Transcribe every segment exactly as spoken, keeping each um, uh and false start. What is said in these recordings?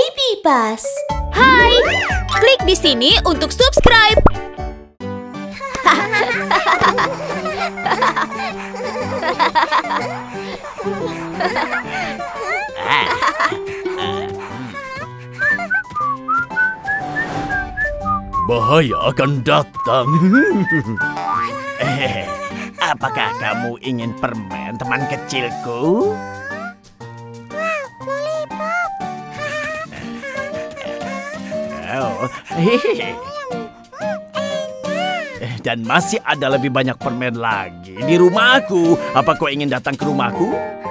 Baby Bus. Hai, klik di sini untuk subscribe. Bahaya akan datang. Eh, apakah kamu ingin permen, teman kecilku? Oh, dan masih ada lebih banyak permen lagi di rumahku. Apa kau ingin datang ke rumahku?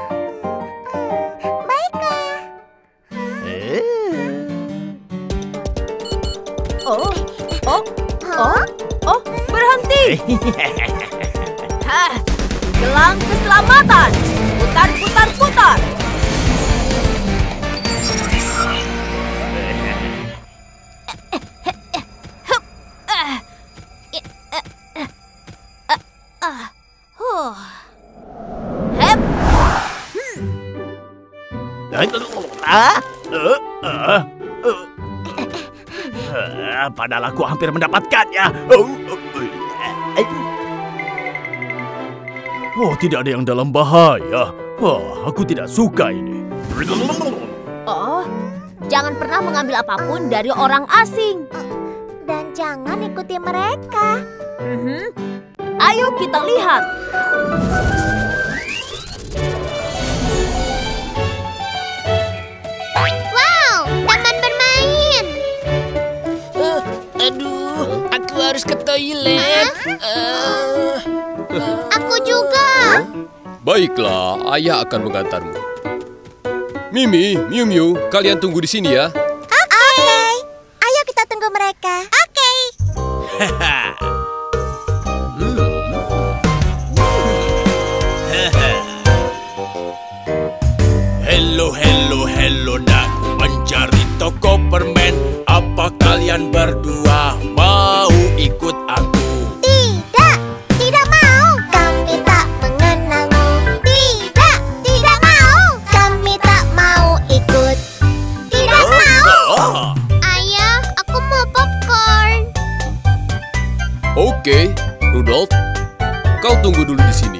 Baiklah. Eh. Oh, oh, oh, oh, berhenti. Hah, gelang keselamatan. Putar, putar, putar. Ah, uh, uh, uh. Uh, padahal aku hampir mendapatkannya. Oh, oh, tidak ada yang dalam bahaya. Oh, aku tidak suka ini. Oh, jangan pernah mengambil apapun dari orang asing. Dan jangan ikuti mereka. Mm-hmm. Ayo kita lihat. Harus ke toilet. Uh, uh. Aku juga. Baiklah, ayah akan mengantarmu. Mimi, Miu Miu, kalian tunggu di sini ya. Oke. Okay. Ayo kita tunggu mereka. Oke. Okay. Hello, hello, hello, aku mencari toko permen. Apa kalian berdua mau ikut aku? Tidak, tidak mau. Kami tak mengenalmu. Tidak, tidak mau. Kami tak mau ikut. Tidak oh, mau. Oh. Ayah, aku mau popcorn. Oke, Rudolf, kau tunggu dulu di sini.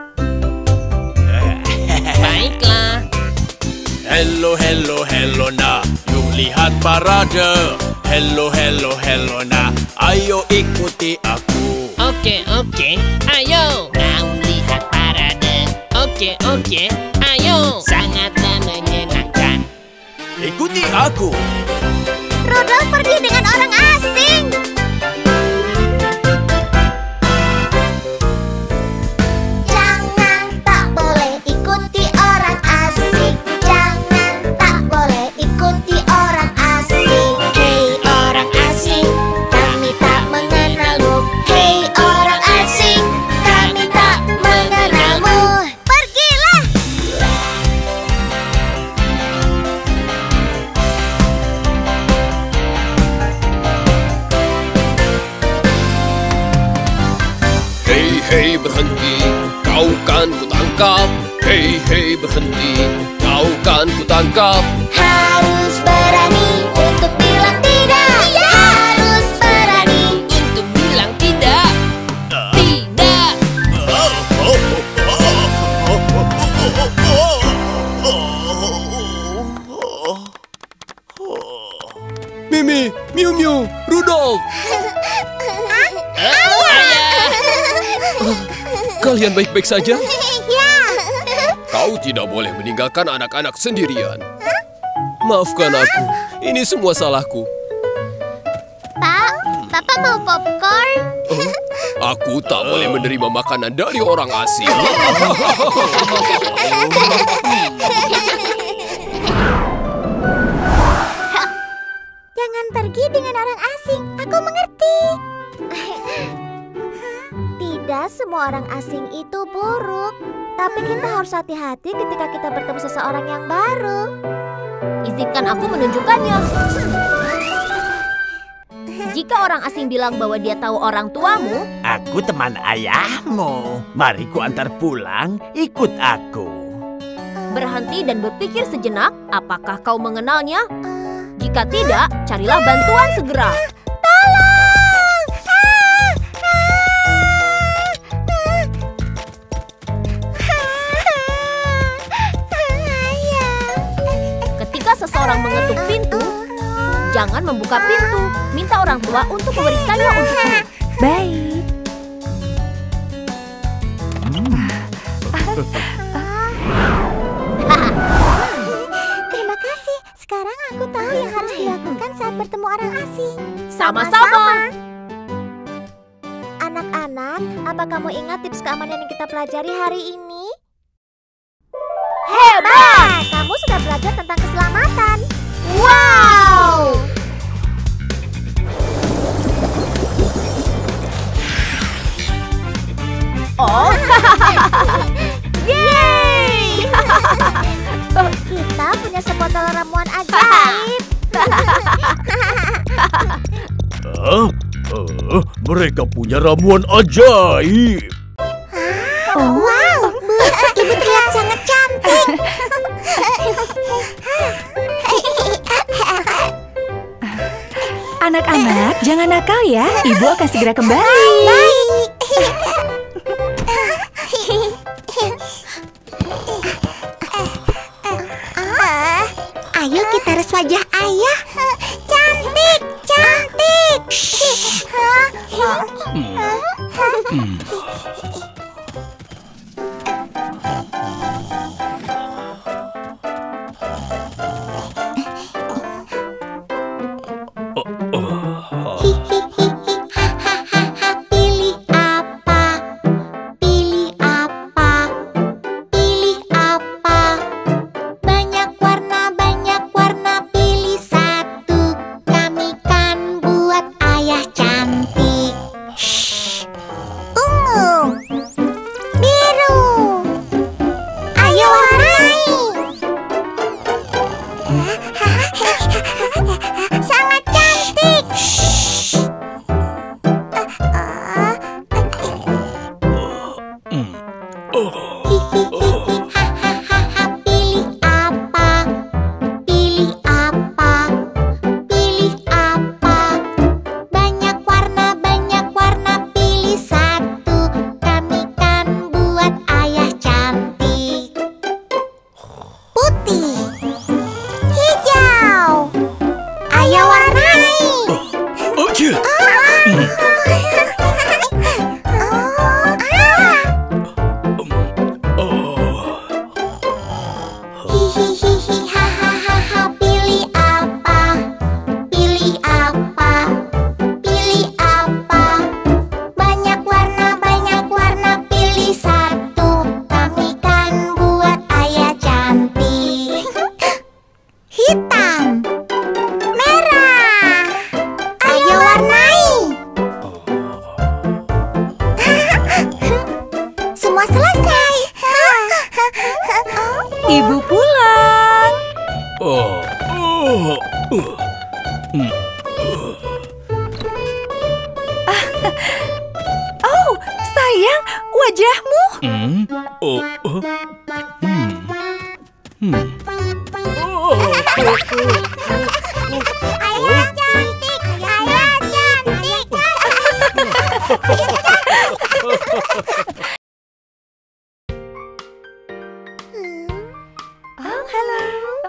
Baiklah. Hello, hello, hello, nah. Yuk lihat parade. Hello, hello, hello, nah. Ayo ikuti aku. Oke, oke, ayo. Mau lihat parade. Oke, oke, ayo. Sangatlah menyenangkan. Ikuti aku. Rudolf pergi dengan orang asing. Jangan tak boleh ikuti orang asing. Jangan tak boleh ikuti orang asing. Hei orang asing, kami tak mengenalmu. Hei orang asing, kami tak mengenalmu. Pergilah. Hei, hei, berhenti. Kau kan kutangkap. Hei, hei, berhenti. Kau kan kutangkap. Harus berani untuk bilang tidak. Iya. Harus berani untuk bilang tidak. Tidak. Mimi, Miu Miu, Rudolf. Ayah. Kalian baik-baik saja? Ya. Kau tidak boleh meninggalkan anak-anak sendirian. Maafkan aku, ini semua salahku. Pak, Papa mau popcorn? Oh, aku tak boleh menerima makanan dari orang asing. Jangan pergi dengan orang asing, aku mengerti. Tidak semua orang asing itu buruk. Tapi kita harus hati-hati ketika kita bertemu seseorang yang baru. Izinkan aku menunjukkannya. Jika orang asing bilang bahwa dia tahu orang tuamu, aku teman ayahmu. Mari ku antar pulang, ikut aku. Berhenti dan berpikir sejenak, apakah kau mengenalnya? Uh, Jika tidak, carilah bantuan segera. Ketika seseorang mengetuk pintu, jangan membuka pintu. Minta orang tua untuk memeriksanya untukmu. Baik. Terima kasih. Sekarang aku tahu yang harus dilakukan saat bertemu orang asing. Sama-sama. Anak-anak, apa kamu ingat tips keamanan yang kita pelajari hari ini? Hebat! Kamu sudah belajar tentang keselamatan. Wow! Oh, yeay! Kita punya sebotol ramuan ajaib. Ah, ah, mereka punya ramuan ajaib. Oh, wow, Bu, Ibu terlihat sangat cantik. Anak-anak, jangan nakal ya. Ibu akan segera kembali. Baik. Ayo kita res wajah ayah. Cantik, cantik. Pilih apa? Pilih apa? Pilih apa? Banyak warna, banyak warna. Pilih satu. Kami kan buat ayah cantik. Shh. Ungu, biru. Ayo warnai. Sangat cantik. Shh. Pilih apa? Pilih apa? Pilih apa? Banyak warna, banyak warna. Pilih satu. Kami kan buat ayah cantik. Putih, hijau. Ayo warnai. Oh, cia. Hihihi, hahaha. Pilih apa? Pilih apa? Pilih apa? Banyak warna, banyak warna. Pilih satu. Kami kan buat ayah cantik. Hitam, merah. Ayo warnai. Semua selesai. Ibu pulang. Oh, oh, uh, hmm. Oh, sayang, wajahmu. Hmm? Oh, oh. Hmm. Hmm. Ayah cantik, ayah cantik. Oh, halo.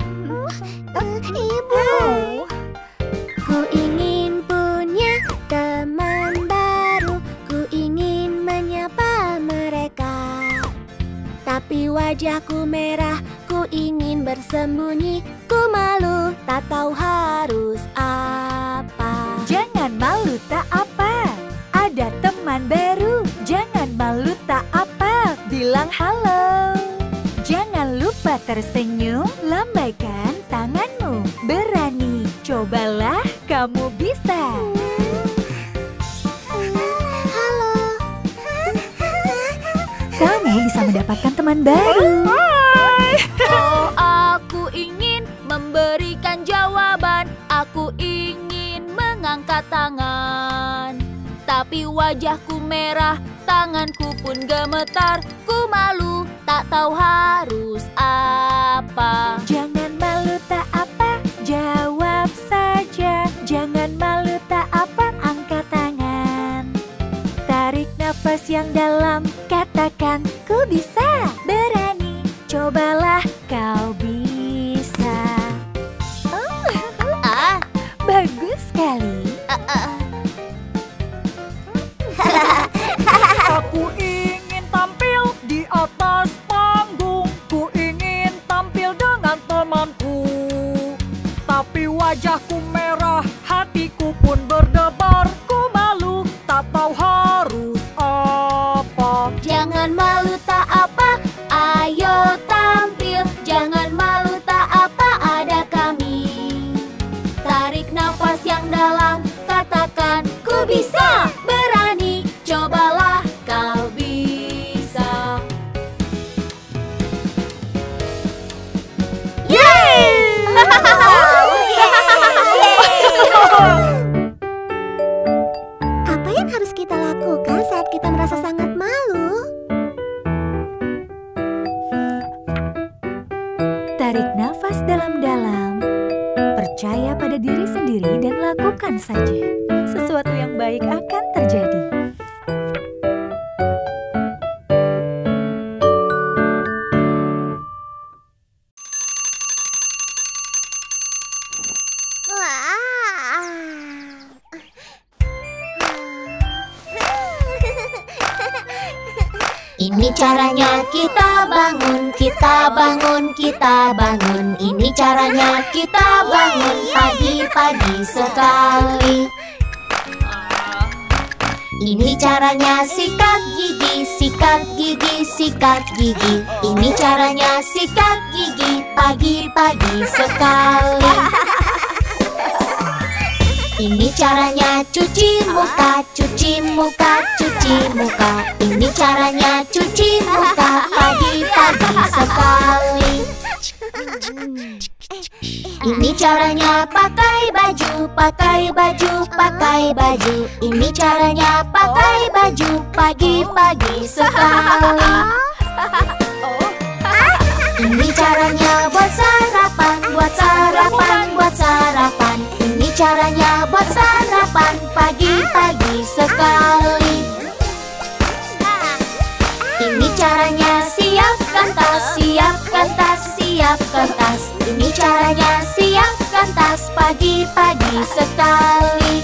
Ibu, ku ingin punya teman baru. Ku ingin menyapa mereka. Tapi wajahku merah, ku ingin bersembunyi. Ku malu, tak tahu harus apa. Jangan malu tak apa. Ada teman baru. Jangan malu tak apa. Bilang halo. Jangan lupa tersenyum. Lambaikan tanganmu. Berani. Cobalah, kamu bisa. Halo. Kamu bisa mendapatkan teman baru. Oh, aku ingin memberikan jawaban. Aku ingin mengangkat tangan. Tapi wajahku merah, tanganku pun gemetar. Ku malu, tak tahu harus apa. Jangan malu tak apa. Jawab yang dalam, katakan ku bisa. Berani, cobalah kau bisa. Oh, Ah, bagus sekali. ah, ah. Aku ingin tampil di atas panggung. Ku ingin tampil dengan temanku. Tapi wajahku merah, hatiku pun berdebar. Ku malu, tak tahu harus apa. Jangan malu tak apa, ayo tampil. Jangan malu tak apa, ada kami. Tarik nafas yang dalam, katakan ku bisa. Berani, cobalah kau bisa. Apa yang harus kita lakukan saat kita merasa sangat malu? Tarik nafas dalam-dalam. Percaya pada diri sendiri dan lakukan saja. Sesuatu yang baik akan terjadi. Ini caranya kita bangun, kita bangun, kita bangun. Ini caranya kita bangun pagi-pagi sekali. Ini caranya sikat gigi, sikat gigi, sikat gigi. Ini caranya sikat gigi pagi-pagi sekali. Ini caranya cuci muka, cuci muka, cuci muka. Ini caranya cuci muka pagi-pagi sekali. Ini caranya pakai baju, pakai baju, pakai baju. Ini caranya pakai baju pagi-pagi sekali. Ini caranya buat sarapan, buat sarapan, buat sarapan. Ini caranya buat sarapan pagi-pagi sekali. Ini caranya siapkan tas, siapkan tas, siapkan tas. Ini caranya siapkan tas pagi-pagi sekali.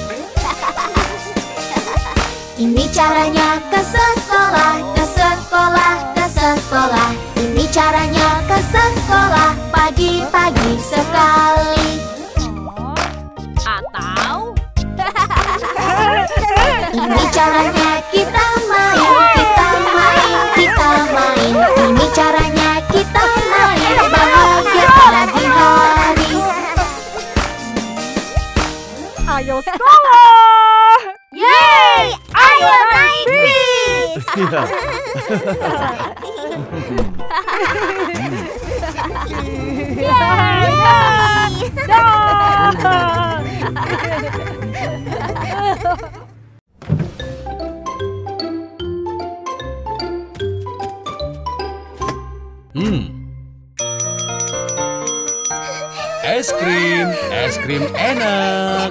Ini caranya ke sekolah, ke sekolah, ke sekolah. Ini caranya ke sekolah pagi-pagi sekali. Atau ini caranya kita main, kita main, kita main. Ini caranya kita main bahagia pagi hari. Ayo sekolah! Yeay! Ayo naik bis! Hmm. Es krim, es krim enak.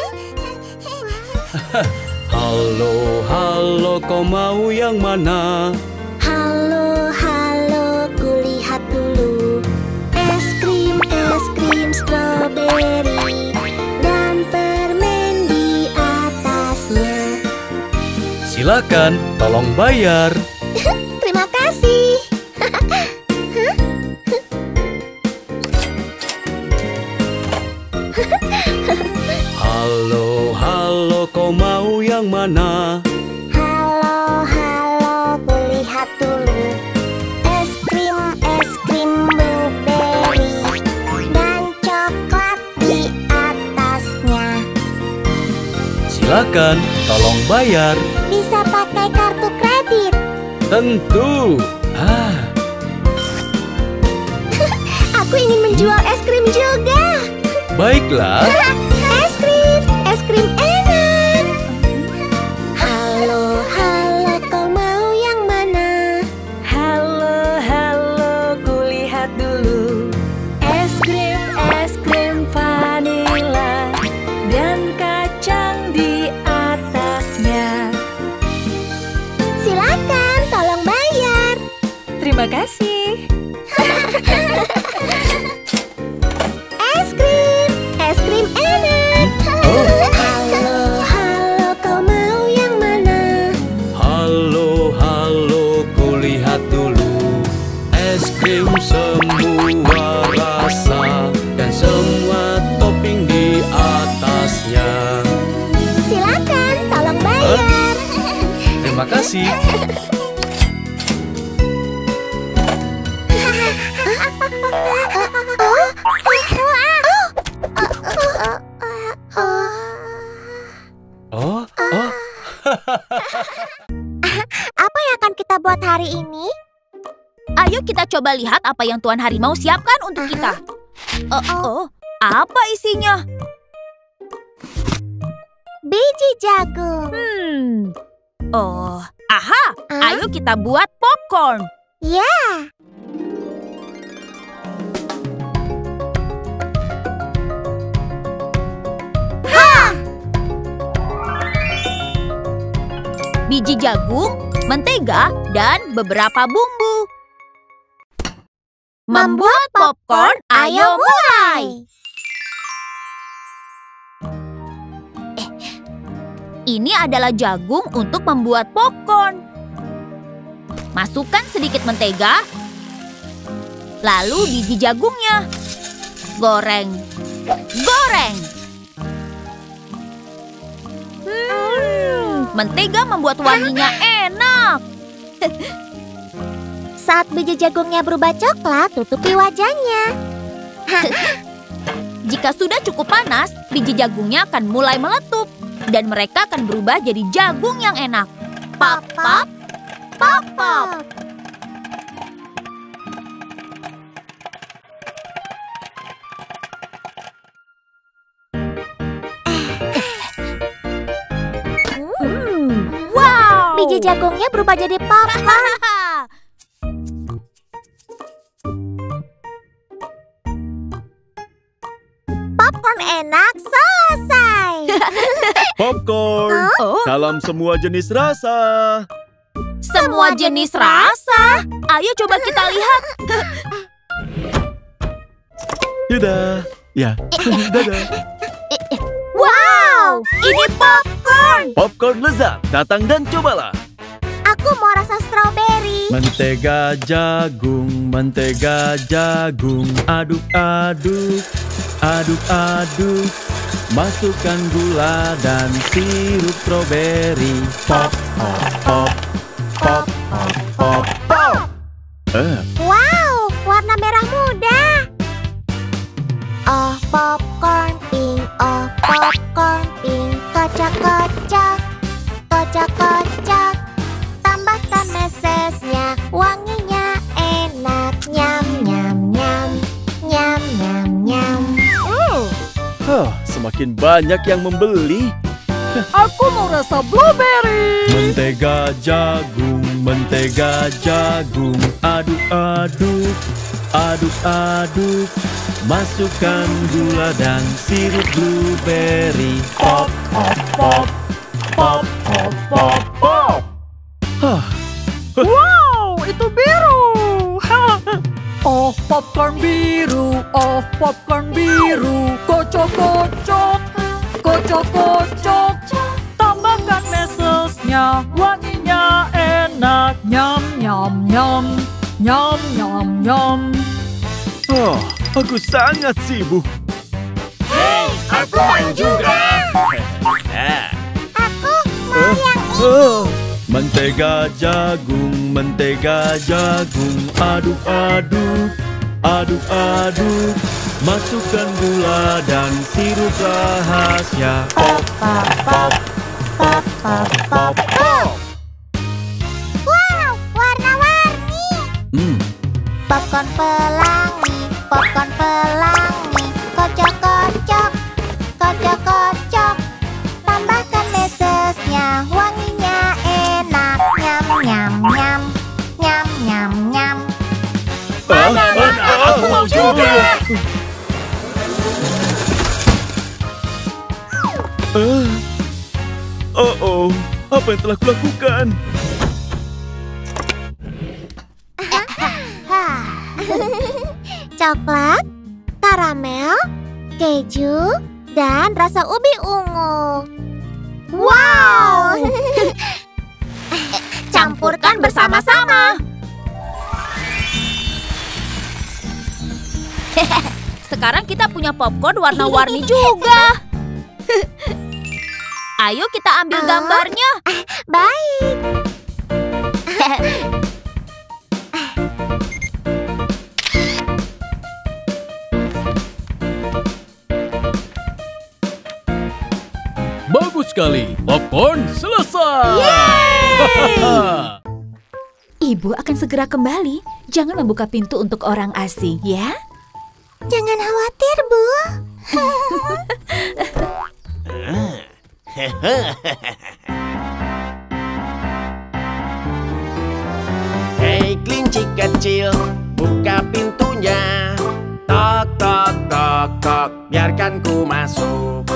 Halo, halo, kau mau yang mana? Halo, halo, kulihat dulu. Es krim, es krim stroberi dan permen di atasnya. Silakan, tolong bayar. Terima kasih. Halo, halo, kau mau yang mana? Halo, halo, kulihat dulu. Es krim, es krim blueberry dan coklat di atasnya. Silakan, tolong bayar. Bisa pakai kartu kredit. Tentu. Ah, Aku ingin menjual es krim juga. baiklah. Es krim, es krim enak. Halo, halo, kau mau yang mana? Halo, halo, kulihat dulu. Es krim, es krim vanila dan kacang di atasnya. Silakan. Terima kasih. Oh, oh. Apa yang akan kita buat hari ini? Ayo kita coba lihat apa yang Tuan Harimau siapkan untuk kita. Oh, oh, apa isinya? Biji jagung. Hmm. Oh, aha. Hah? Ayo kita buat popcorn. Ya. Biji jagung, mentega, dan beberapa bumbu. Membuat popcorn, ayo mulai! Eh, ini adalah jagung untuk membuat popcorn. Masukkan sedikit mentega, lalu biji jagungnya. Goreng, goreng. Hmm, mentega membuat wanginya enak. Saat biji jagungnya berubah coklat, tutupi wajahnya. Jika sudah cukup panas, biji jagungnya akan mulai meletup. Dan mereka akan berubah jadi jagung yang enak. Pop, pop, pop, pop. Hmm. Wow! Biji jagungnya berubah jadi popcorn. Popcorn enak, selesai. Popcorn. Oh, Dalam semua jenis rasa. semua jenis rasa. Ayo coba kita lihat. Dadah. Ya, dadah. Wow, Ini popcorn. Popcorn lezat. Datang dan cobalah. aku mau rasa strawberry. Mentega jagung, mentega jagung. Aduk-aduk, aduk-aduk. Masukkan gula dan sirup strawberry. Pop, pop, pop, pop, pop, pop, pop. Eh, Wow, warna merah muda. Oh, popcorn pink, oh, popcorn pink. Kocok-kocok, kocok-kocok. Tambahkan mesesnya, wanginya enak. Nyam, nyam, nyam, nyam, nyam, nyam. huh, semakin banyak yang membeli. Aku mau rasa blueberry. Mentega jagung, mentega jagung. Aduk-aduk, aduk-aduk. Masukkan gula dan sirup blueberry. Pop, pop, pop, pop, pop, pop, pop. Hah, Wow, itu biru. Oh, popcorn biru. Oh, popcorn biru. Kocok-kocok, kocok-kocok. Tambahkan mesesnya, wanginya enak. Nyam, nyam, nyam. Nyam, nyam, nyam. oh, aku sangat sibuk. Aku mau juga. Aku mau yang ini. Oh, mentega jagung, mentega jagung. Aduk-aduk, aduk-aduk. Masukkan gula dan sirup rahasia. Pop, pop, pop, pop, pop, pop, pop. Wow, warna-warni. Hmm, Popcorn pelangi, popcorn pelangi. Kocok-kocok, kocok-kocok. Tambahkan mesesnya, wanginya enak. Nyam, nyam, nyam. Nyam, nyam, nyam. ah, ah, Aku mau juga. ah. Oh, oh, apa yang telah kulakukan? Hah. Coklat, karamel, keju, dan rasa ubi ungu. Wow! Campurkan bersama-sama. Sekarang kita punya popcorn warna-warni juga. Ayo kita ambil Ah. gambarnya. Baik. Bagus sekali, popcorn selesai. Ibu akan segera kembali. Jangan membuka pintu untuk orang asing, ya? Jangan khawatir, Bu. Hei kelinci kecil, buka pintunya. Tok, tok, tok, tok, biarkan ku masuk.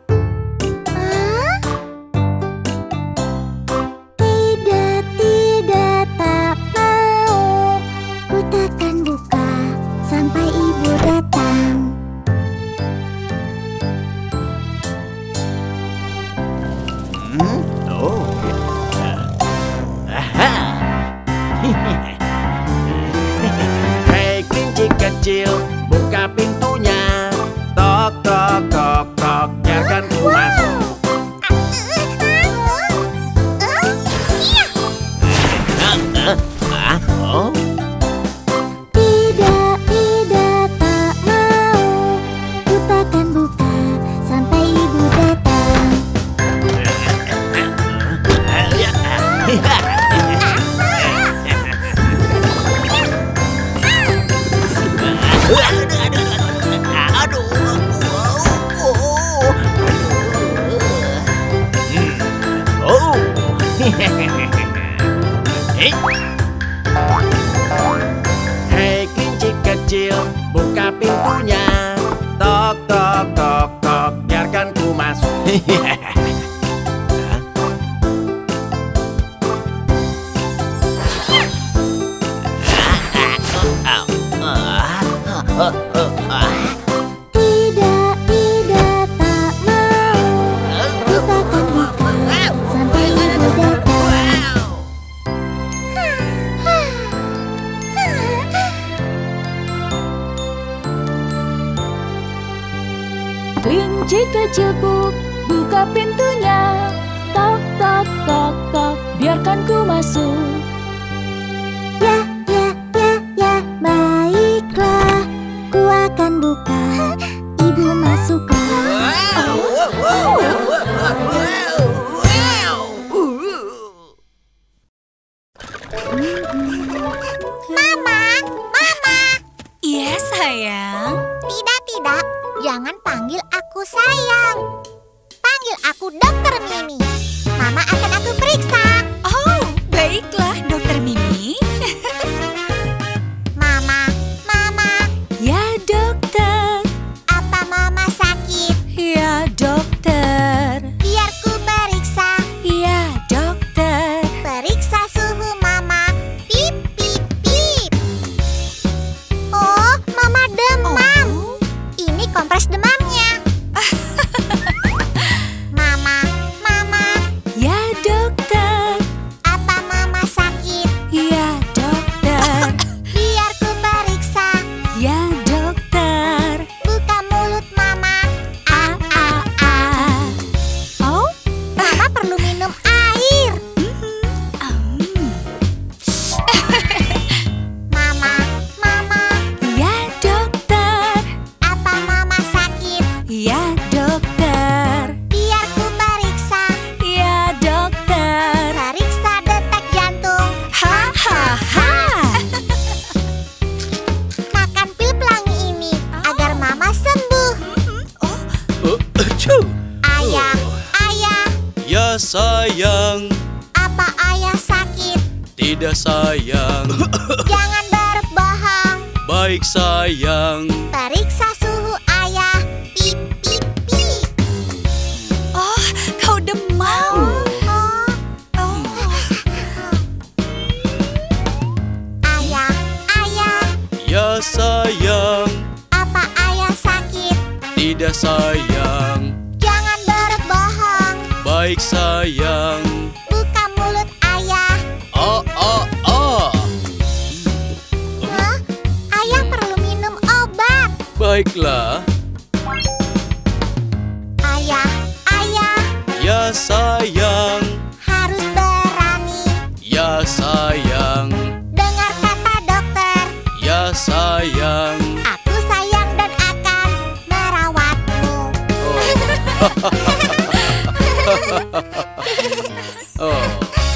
Tidak, tidak, tak mau. Ku takkan buka sampai ibu datang. Hmm? Oh. Aha. Hei kelinci kecil, buka pintunya. Tok, tok, tok, tok, biarkan ku masuk. Ah, oh. Tidak, tidak, tak mau. Ku takkan buka sampai ibu datang. Aduh, oh, hei kelinci kecil, buka pintunya. Tok, tok, tok, tok, biarkan ku masuk. Tidak, tidak, tak mau. Ku takkan buka sampai ibu datang. Kelinci kecilku, buka pintunya. Tok, tok, tok, tok, biarkan ku masuk. Ya, ya, ya, ya, baiklah. Ku akan buka, ibu masuklah. Mama, Mama. Iya, sayang. Tidak, tidak. Jangan panggil aku sayang. Panggil aku Dokter Mimi. Mama akan aku periksa. Oh, baiklah, Dokter Mimi. Mama, Mama. Ya, dokter. Apa Mama sakit? Ya, dokter. Biar ku periksa. Ya, dokter. Periksa suhu Mama. Pip, pip, pip. Oh, Mama demam. Oh. Ini kompres demamnya. Mama, Mama. Ya, dokter. Apa Mama sakit? Ya, dokter. Biar ku periksa. Ya, dokter. Buka mulut Mama. Ah, ah, ah. Oh, Mama perlu minum air. Mama, Mama. ya, dokter. Apa Mama sakit? Ya, dokter. Biar ku periksa. Ya, dokter. Periksa detak jantung. Ha, ha, ha. Makan pil pelangi ini agar Mama sembuh. Uh, acuh. Ayah, ayah. Ya sayang, Apa ayah sakit? tidak sayang. Jangan berbohong. Baik sayang. Periksa suhu ayah. Pip, pip, pip. Oh, kau demam. Oh, Oh. ayah, ayah. Ya sayang, Apa ayah sakit? tidak sayang. Jangan berbohong. Baik sayang. Buka mulut ayah. Ah, ah, ah. Hah? Ayah perlu minum obat. Baiklah. Ayah, ayah. Ya sayang, Harus berani. ya sayang. Oh.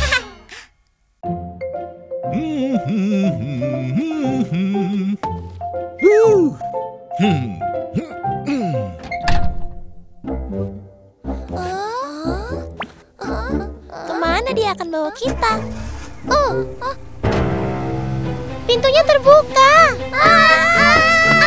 Kemana dia akan bawa kita? Oh, oh. Pintunya terbuka. Ah, ah, ah.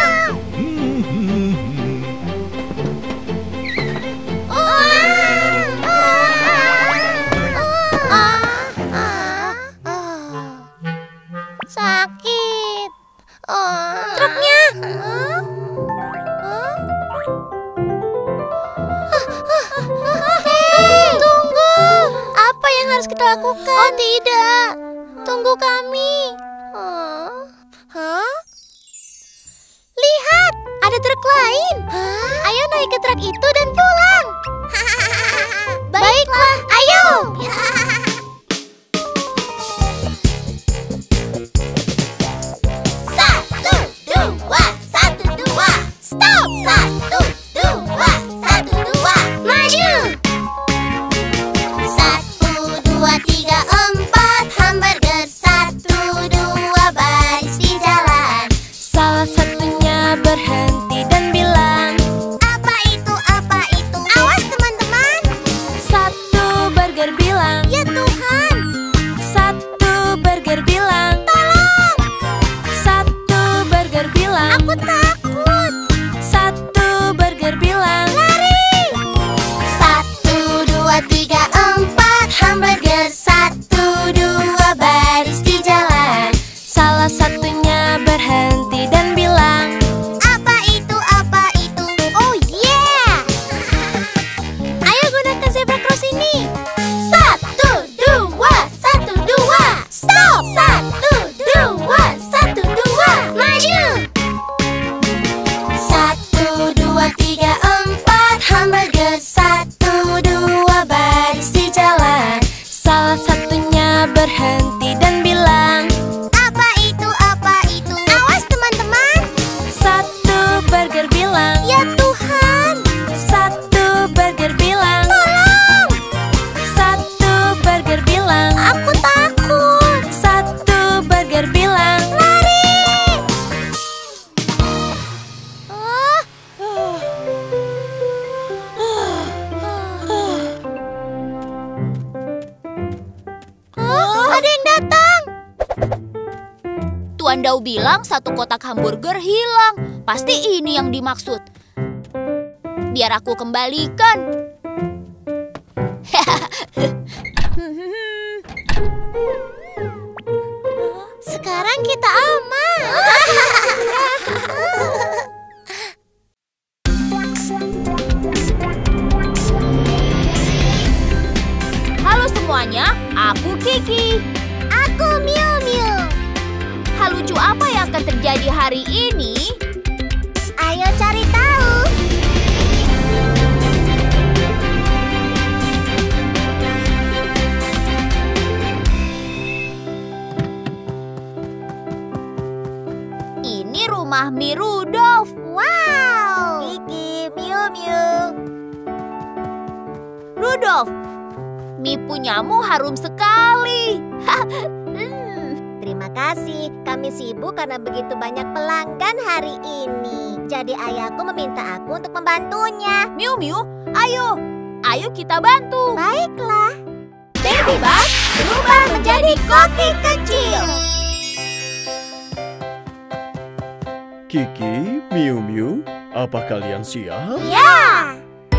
Sakit. Oh. Truknya. Huh? Huh? Hei, tunggu. Apa yang harus kita lakukan? Oh tidak, tunggu kami. Huh? Huh? Lihat, ada truk lain. Huh? Ayo naik ke truk itu dan pulang. Baiklah, ayo. Stop! Satu, dua, satu, dua, maju! Satu, dua, tiga, empat, hamburger. Satu, dua, baris di jalan. Salah satunya berhenti dan bilang, apa itu, apa itu? Awas teman-teman! satu burger bilang, Ya Tuhan! satu burger bilang, Tolong! satu burger bilang, Aku takut! satu burger bilang, Lari! Satu, dua, tiga, empat, hamburger. Satu, dua, baris di jalan. salah satunya berhenti dan bilang, Apa itu, apa itu? Oh yeah! Ayo gunakan zebra cross ini. Satu, dua, satu, dua. Stop! Satu, dua, satu, dua. Maju! Satu, dua, tiga, empat, hamburger. Satu, dua, baris di jalan. salah satunya berhenti dan bilang, Apa itu, apa itu? Awas teman-teman. satu burger bilang, Ya Tuhan! satu burger bilang, Tolong! satu burger bilang, Aku takut. satu burger bilang, Lari! Oh. Oh, ada yang datang. Tuan Dau bilang satu kotak hamburger hilang. Pasti ini yang dimaksud. Biar aku kembalikan. Sekarang kita aman. Halo semuanya, aku Kiki. Aku Miu Miu. Hal lucu apa yang akan terjadi hari ini? Ayo cari tahu. Ini rumah Mi Rudolf. Wow. Kiki, Miu Miu. Rudolf, mie punyamu harum sekali. Hmm, terima kasih. Kami sibuk karena begitu banyak pelanggan hari ini. Jadi ayahku meminta aku untuk membantunya. Miu Miu, ayo, ayo kita bantu. Baiklah. Baby Bus berubah menjadi koki kecil. Kiki, Miu Miu, apa kalian siap? Ya.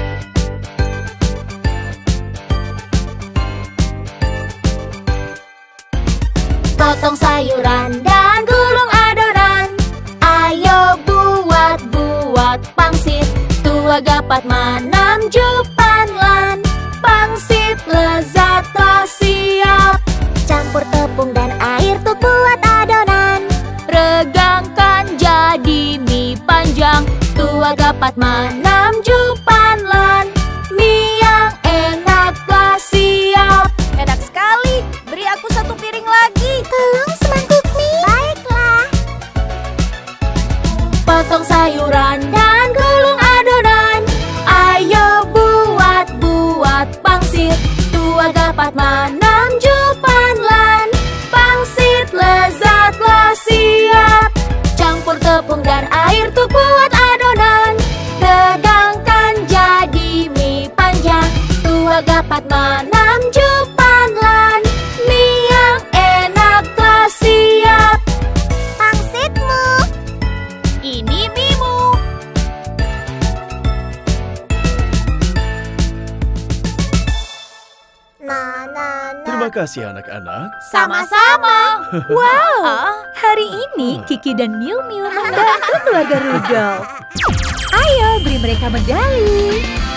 Potong sayuran dan gulung adonan. Ayo buat-buat pangsit. Tua gapat manam jupan lan. Pangsit lezat telah siap. Campur tepung dan air untuk buat adonan. Regangkan jadi mie panjang. Tua gapat manam jupan lan. Mie yang enak telah siap. Enak sekali, beri aku satu piring lagi. Tolong semangkuk mie. Baiklah. Potong sayuran dan gulung adonan. Ayo bu Dua gapat menang jupanlan. Mie yang enak telah siap. Pangsitmu. Ini mimu. Nah, nah, nah. Terima kasih anak-anak. Sama-sama. Wow, hari ini Kiki dan Miu Miu membantu keluarga Rudolf. Ayo beri mereka medali.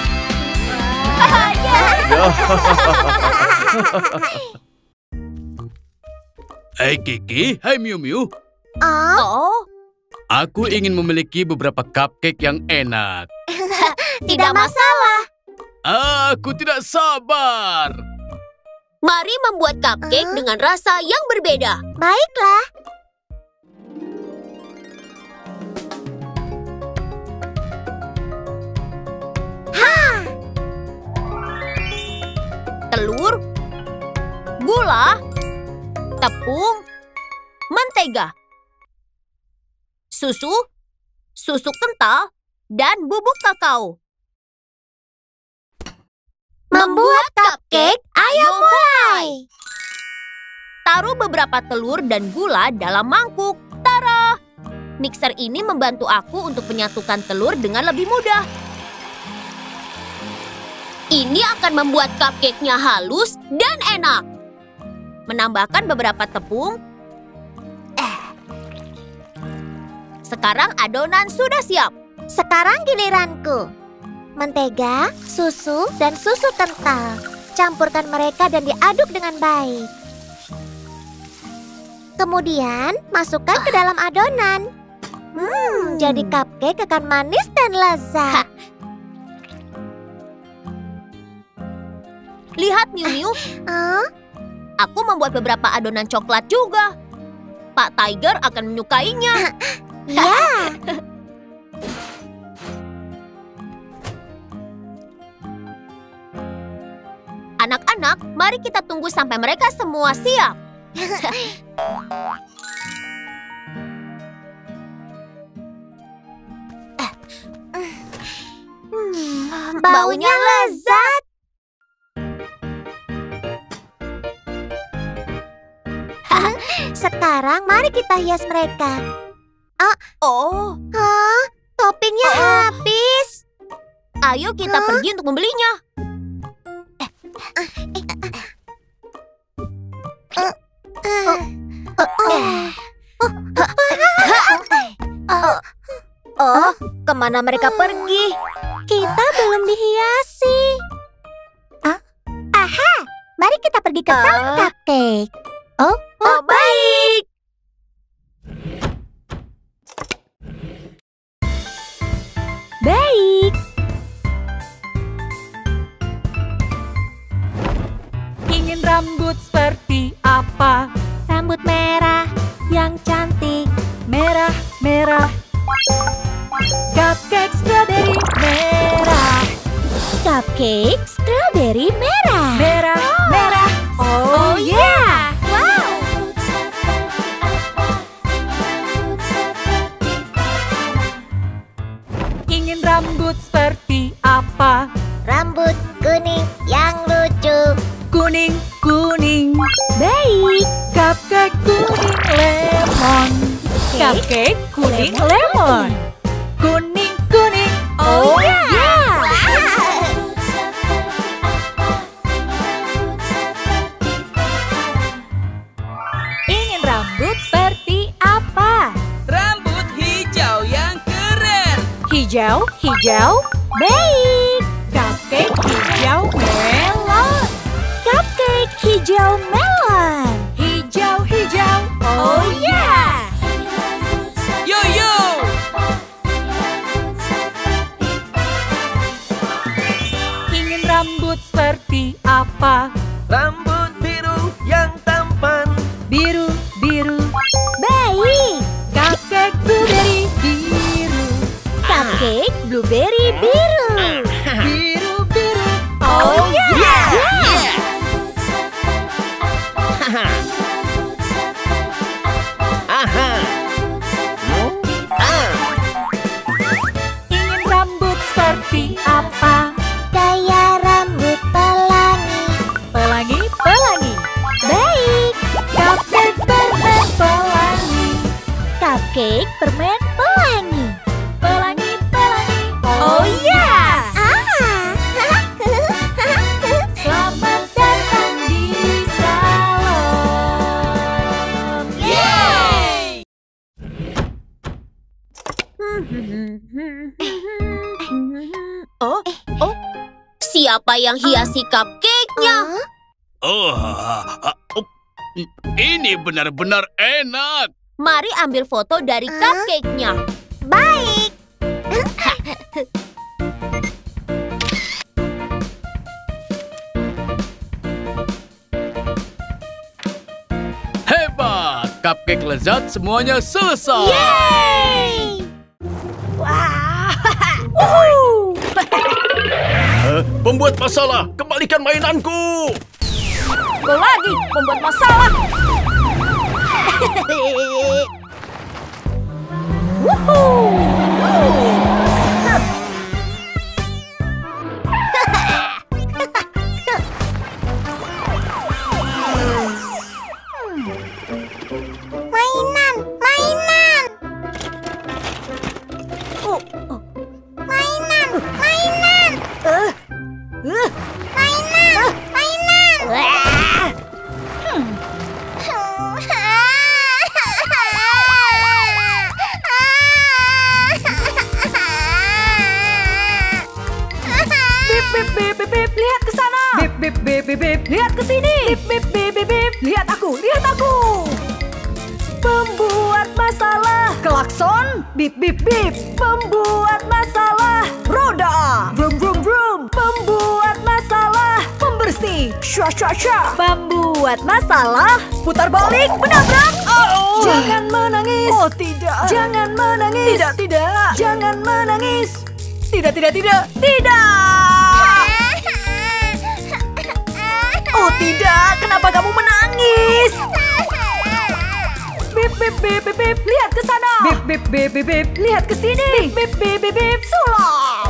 Hai Kiki, hai Miu Miu. Oh, Oh, Aku ingin memiliki beberapa cupcake yang enak. tidak masalah. Aku tidak sabar. mari membuat cupcake Huh? dengan rasa yang berbeda. Baiklah. Telur, gula, tepung, mentega, susu, susu kental, dan bubuk kakao. Membuat cupcake, ayo mulai. Taruh beberapa telur dan gula dalam mangkuk. Tara! Mixer ini membantu aku untuk menyatukan telur dengan lebih mudah. Ini akan membuat cupcake-nya halus dan enak. Menambahkan beberapa tepung. Eh. Sekarang adonan sudah siap. Sekarang giliranku. Mentega, susu, dan susu kental. Campurkan mereka dan diaduk dengan baik. Kemudian masukkan ke dalam adonan. Hmm, jadi cupcake akan manis dan lezat. Lihat, Miu Miu. Oh, Aku membuat beberapa adonan coklat juga. Pak Tiger akan menyukainya. ya. Anak-anak, mari kita tunggu sampai mereka semua siap. Hmm, baunya lezat. Sekarang mari kita hias mereka. Oh, Hah? Toppingnya habis. ayo kita Hah? pergi untuk membelinya. Oh, kemana mereka pergi? Kita belum dihiasi. Ah, aha, mari kita pergi ke sang cupcake. Oh, Oh, baik. Baik. Ingin rambut seperti apa? Rambut merah yang cantik. Merah, merah. Cupcake strawberry merah. Cupcake strawberry merah. Merah, merah. Oh, yeah. Wow. Ingin rambut seperti apa? rambut kuning yang lucu. Kuning, kuning. Baik. Cupcake kuning lemon. Cupcake kuning lemon. Kuning, kuning. Oh, yeah. Ingin rambut seperti apa? Rambut hijau yang keren. Hijau, hijau. Baik. Cupcake hijau melon. Cupcake hijau melon. Hijau, hijau. Oh, yeah. Yo yo. Ingin rambut seperti apa? Rambut biru yang tampan. Biru, biru. Baik. Cupcake blueberry biru. Cupcake blueberry biru. Biru, biru. Oh, yeah. Aha. Ah. Ingin rambut seperti apa? Gaya rambut pelan. permen pelangi. Pelangi, pelangi. Oh ya! Selamat datang di salon. Yeay! Oh, oh. Siapa yang hiasi cupcake-nya? Oh, ini benar-benar enak. Mari ambil foto dari cupcake-nya. Baik. Hebat, cupcake lezat semuanya selesai. Yeay! Wah. Eh, pembuat masalah, kembalikan mainanku. Kau lagi membuat masalah. Mainan, mainan. Oh, oh. Mainan, mainan. Uh, uh. Mainan, mainan. Bip bip bip bip bip, lihat ke sana. Bip bip bip bip bip, lihat ke sini. Bip bip bip bip bip, lihat aku, lihat aku. Pembuat masalah. Klakson, bip bip bip. Pembuat masalah. Roda, vroom vroom vroom. Pembuat masalah. Pembersih, shua shua shua. Pembuat masalah. Putar balik, menabrak. Oh. Jangan menangis. Oh tidak. Jangan menangis. Tidak tidak. Jangan menangis. Tidak tidak tidak tidak. Oh tidak. Kenapa kamu menangis? Bip bip bip bip bip, lihat ke sana. Bip bip bip bip bip, lihat ke sini. Bip bip bip bip bip, sulap.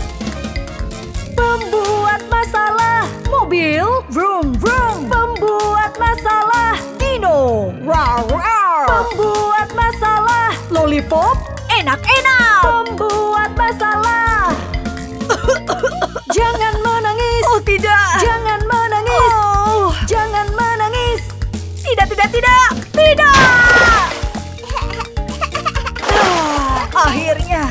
Pembuat masalah. Mobil, vroom vroom. Pembuat masalah. Dino, rar rar. Pembuat masalah. Lollipop, enak enak. Pembuat masalah. Jangan menangis. Oh tidak. Jangan menangis. Oh. Jangan menangis. Tidak tidak tidak tidak. Ah, akhirnya.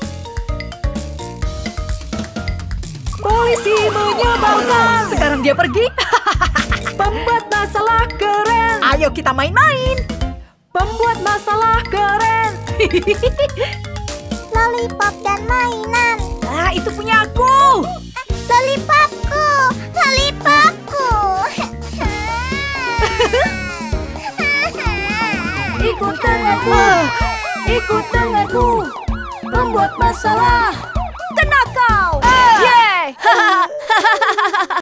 Polisi menyebalkan. Sekarang dia pergi. Pembuat masalah keren. Ayo kita main-main. Pembuat masalah keren. Lollipop dan mainan. Ah, itu punya aku. Lollipopku, lollipopku. Ikut denganku. Ikut denganku. Pembuat masalah. Kena kau. Yeay.